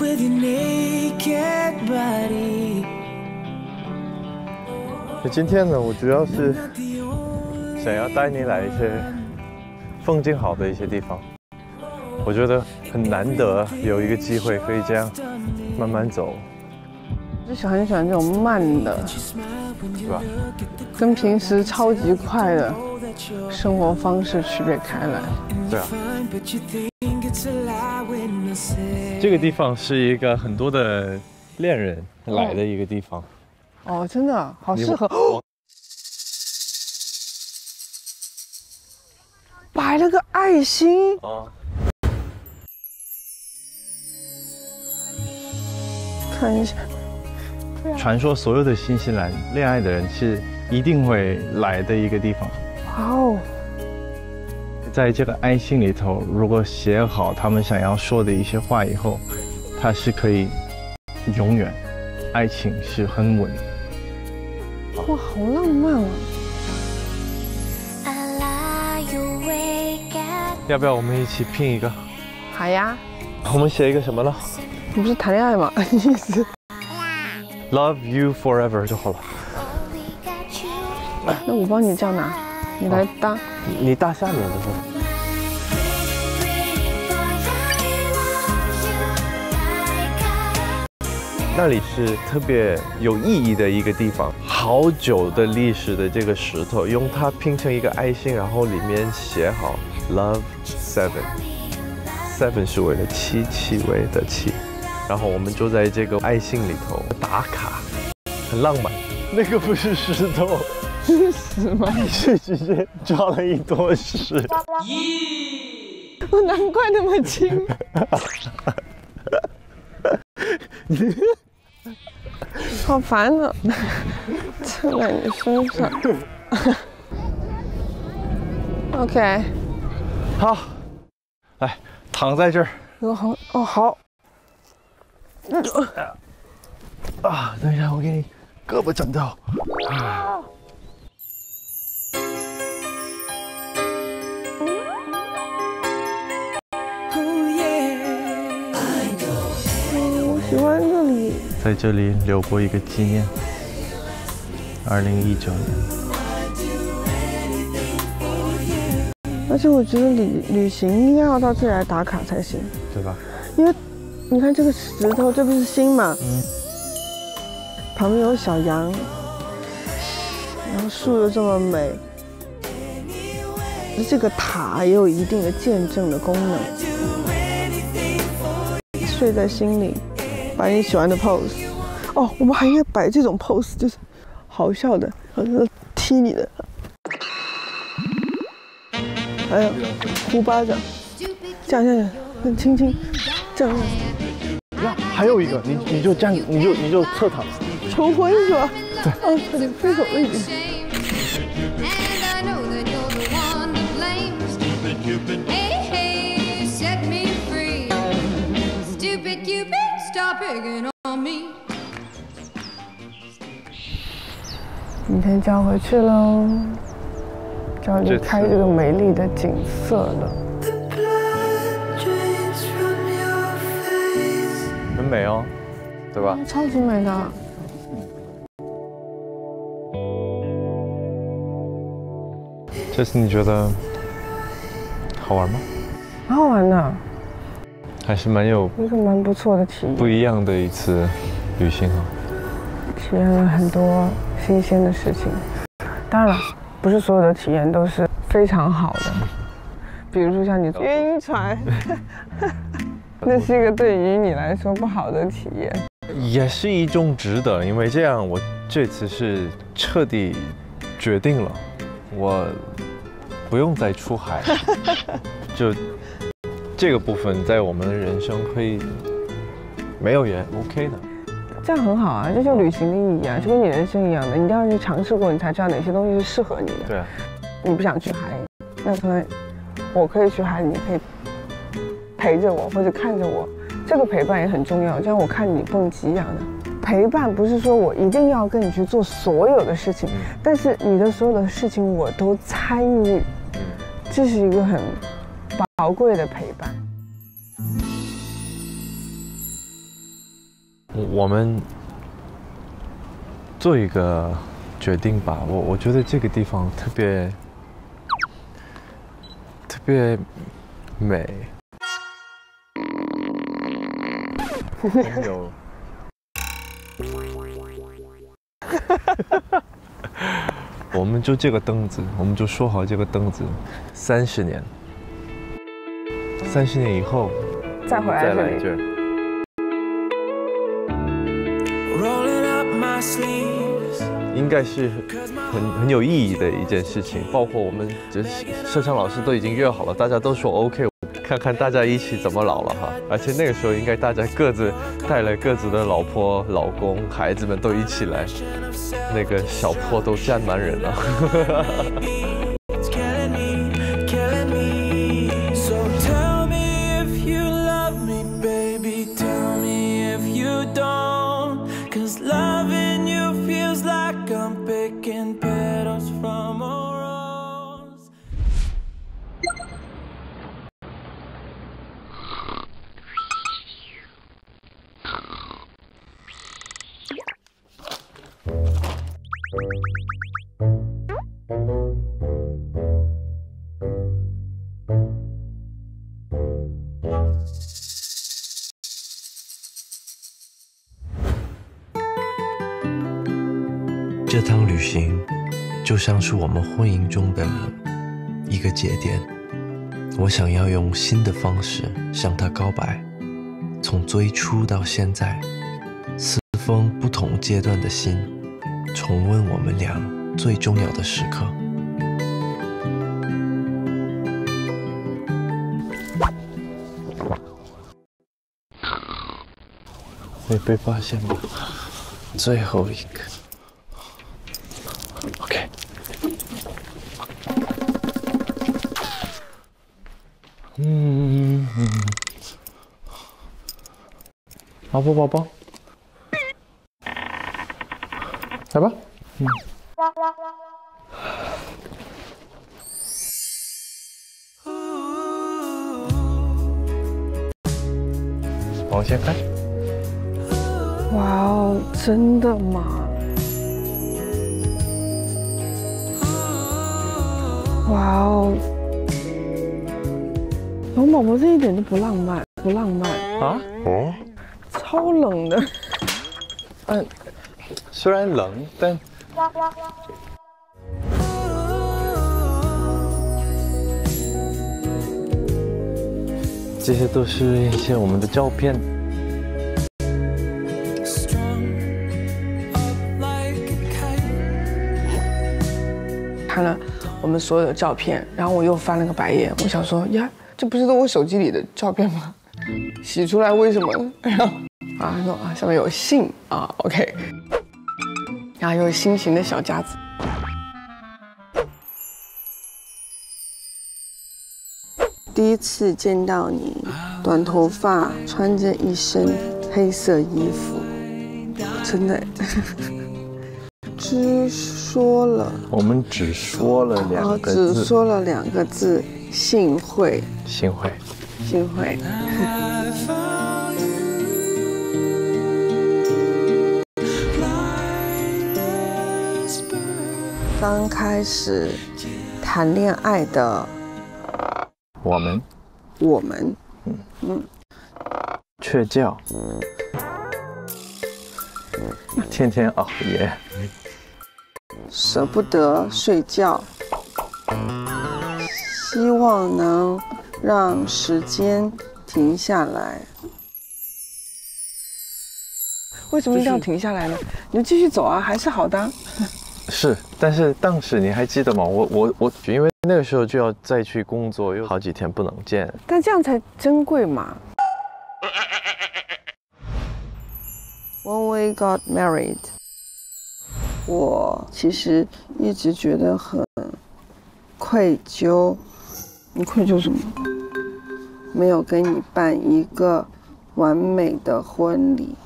今天呢，我主要是想要带你来一些风景好的一些地方。我觉得很难得有一个机会可以这样慢慢走。 就很喜欢这种慢的， 是吧？ 跟平时超级快的生活方式区别开来。 对啊。这个地方是一个很多的恋人来的一个地方。 哦，真的好适合。摆了个爱心。 哦。 看一下。 传说所有的新西兰恋爱的人是一定会来的一个地方。 哇哦！ 在这个爱心里头，如果写好他们想要说的一些话以后，它是可以永远，爱情是很稳。 哇，好浪漫啊！ 要不要我们一起拼一个？ 好呀。 我们写一个什么呢？ 你不是谈恋爱吗？意思。 Love you forever 就好了。 那我帮你这样拿，你来搭。 你搭下面的是。那里是特别有意义的一个地方，好久的历史的这个石头，用它拼成一个爱心，然后里面写好 Love 7，7是为了七位的7。然后我们就在这个爱心里头打卡，很浪漫。那个不是石头， 是屎吗？ 是直接抓了一坨屎。 我难怪那么轻。好烦啊！蹭在你身上。OK。 好，来躺在这儿。 好哦，好。 啊，等一下，我给你胳膊枕头。 我喜欢这里。 在这里留过一个纪念，2019年。 而且我觉得旅行应该要到这里来打卡才行， 对吧？ 因为你看这个石头，这不是心嘛？旁边有小羊，然后树又这么美，这个塔也有一定的见证的功能。睡在心里，摆你喜欢的 pose。哦，我们还应该摆这种 pose， 就是好笑的，或者踢你的，还有呼巴掌，这样，很轻轻，这样。 呀，还有一个，你就这样，你就侧躺。 求婚是吧？ 对。 哦，快点分手了已经。明天就要回去喽，就要离开这个美丽的景色了。 很美哦，对吧？ 超级美的。 这次你觉得好玩吗？ 蛮好玩的， 还是蛮有一个蛮不错的体验， 不一样的一次旅行啊。 体验了很多新鲜的事情。当然了，不是所有的体验都是非常好的，比如说像你晕船，那是一个对于你来说不好的体验， 也是一种值得，因为这样我这次是彻底决定了，我不用再出海，就这个部分在我们的人生可以没有也 OK 的。 这样很好啊，这就旅行的意义啊，就跟你人生一样的，你一定要去尝试过，你才知道哪些东西是适合你的。 对啊。 你不想去海，那可能我可以去海，你可以陪着我或者看着我，这个陪伴也很重要。就像我看你蹦极一样的，陪伴不是说我一定要跟你去做所有的事情，但是你的所有的事情我都参与，这是一个很宝贵的陪伴。 我们做一个决定吧。我觉得这个地方特别美，很有。我们就这个凳子，我们就说好这个凳子，30年，30年以后再回来再来这里。 这儿。应该是很有意义的一件事情，包括我们就是摄像老师都已经约好了，大家都说 OK， 看看大家一起怎么老了哈。而且那个时候应该大家各自带了各自的老婆、老公、孩子们都一起来，那个小坡都站满人了。 这趟旅行就像是我们婚姻中的一个节点，我想要用新的方式向他告白，从最初到现在，4封不同阶段的信，重温我们俩最重要的时刻。 没被发现吧？最后一个。OK。宝宝宝宝，来吧。往前看。 哇哦，真的吗？哇哦，龙宝宝这一点都不浪漫，不浪漫啊？哦， 超冷的。 虽然冷，但这些都是一些我们的照片。 看了我们所有的照片，然后我又翻了个白眼，我想说呀，这不是都我手机里的照片吗？洗出来为什么？然后上面有信啊 ，OK， 然后有心形的小夹子。第一次见到你，短头发，穿着一身黑色衣服，真的。 我们只说了2个字， 只说了2个字，幸会， 幸会， 幸会。刚开始谈恋爱的我们，睡觉，天天熬夜。 舍不得睡觉，希望能让时间停下来。为什么一定要停下来呢？你就继续走啊，还是好的。 是，但是当时你还记得吗？我因为那个时候就要再去工作，有好几天不能见。 但这样才珍贵嘛。When we got married。我其实一直觉得很愧疚。你愧疚什么？没有跟你办一个完美的婚礼。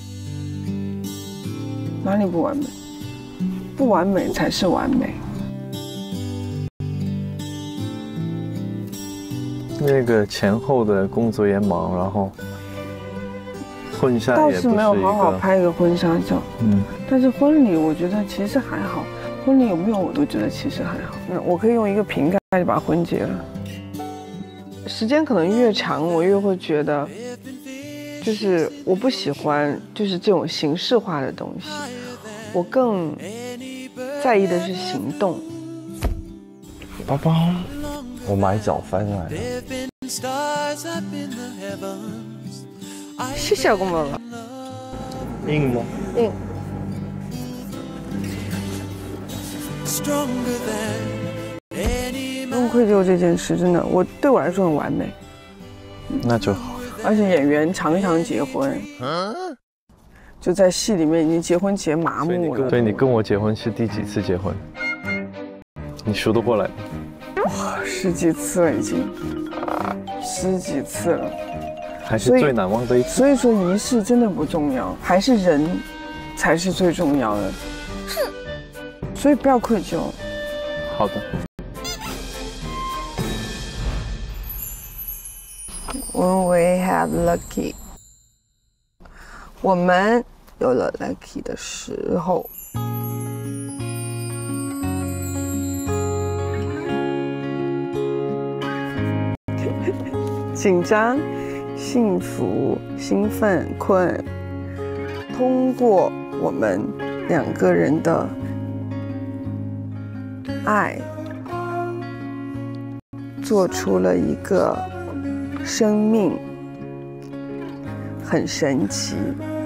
哪里不完美？不完美才是完美。 那个前后的工作也忙，然后婚纱倒也不是是没有好好一个拍一个婚纱照。但是婚礼我觉得其实还好，婚礼有没有我都觉得其实还好。我可以用一个瓶盖就把婚结了。时间可能越长，我越会觉得，就是我不喜欢就是这种形式化的东西，我更在意的是行动。 包包，我买早饭来了。 谢谢公公了。 硬吗？ 硬。不用愧疚这件事，真的，对我来说很完美。 那就好。 而且演员常常结婚，就在戏里面已经结婚结麻木了。 所以你跟我结婚是第几次结婚？你数得过来吗？ 哇，10几次了已经，10几次了。 还是最难忘的一次。 所以说仪式真的不重要，还是人才是最重要的。所以不要愧疚。 好的。 When we have lucky， 我们有了 lucky 的时候，紧张、幸福、兴奋、困，通过我们2个人的爱，做出了一个生命，很神奇，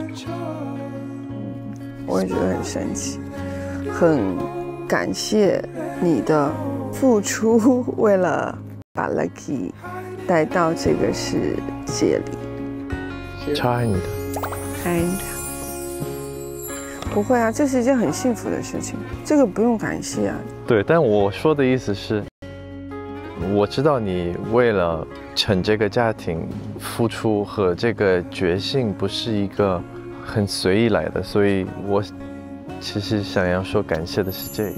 我也觉得很神奇，很感谢你的付出，为了把 Lucky 带到这个世界里。 超爱你的。 爱你的。不会啊，这是一件很幸福的事情，这个不用感谢啊。 对，但我说的意思是，我知道你为了成这个家庭付出和这个决心不是一个很随意来的，所以我其实想要说感谢的是这个。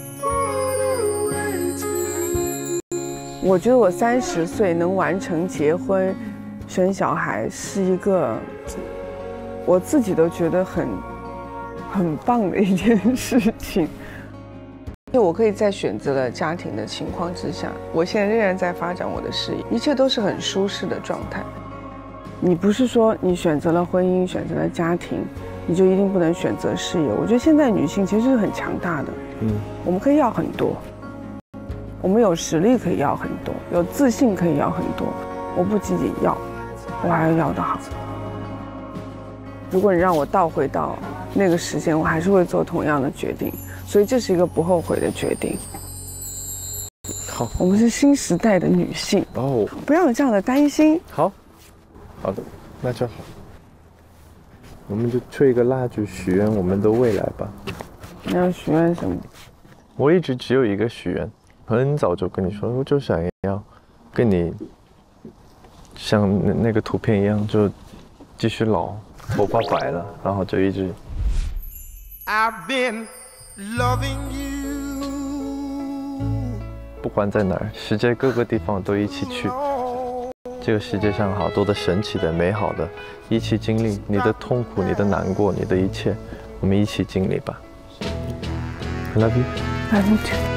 我觉得我30岁能完成结婚、生小孩，是一个我自己都觉得很棒的一件事情。就我可以在选择了家庭的情况之下，我现在仍然在发展我的事业，一切都是很舒适的状态。你不是说你选择了婚姻，选择了家庭，你就一定不能选择事业。我觉得现在女性其实是很强大的，我们可以要很多，我们有实力可以要很多，有自信可以要很多。我不仅仅要，我还要要得好。如果你让我倒回到那个时间，我还是会做同样的决定。所以这是一个不后悔的决定。 好， 我们是新时代的女性哦，不要有这样的担心。 好，好的，那就好。我们就吹一个蜡烛许愿我们的未来吧。 你要许愿什么？ 我一直只有一个许愿，很早就跟你说，我就想要跟你像那个图片一样，就继续老，头发白了，然后就一直。I've been loving you。不管在哪儿，世界各个地方都一起去。这个世界上好多的神奇的、美好的，一起经历你的痛苦、你的难过、你的一切，我们一起经历吧。I love you. I love you too.